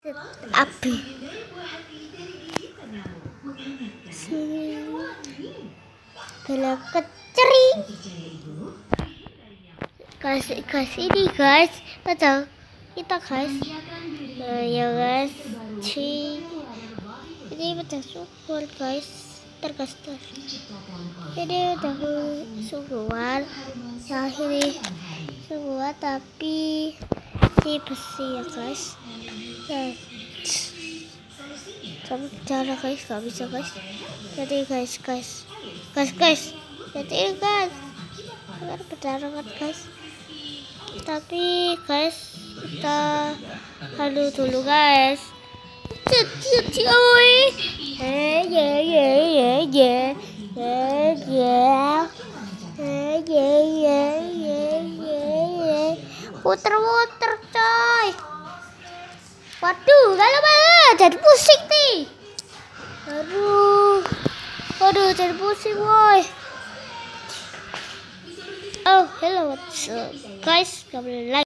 Api sini belok ke ceri guys ini guys kita guys ya guys ini udah syukur guys terkasih ini udah syukuran yang ini syukuran tapi ini besi ya guys tapi cara guys gak bisa guys jadi guys jadi guys berdarah guys tapi guys kita halu dulu guys puter coy. Waduh, kalau mana jadi pusing nih. Aduh, jadi pusing boy. Oh, hello, what's up guys? Kembali lagi.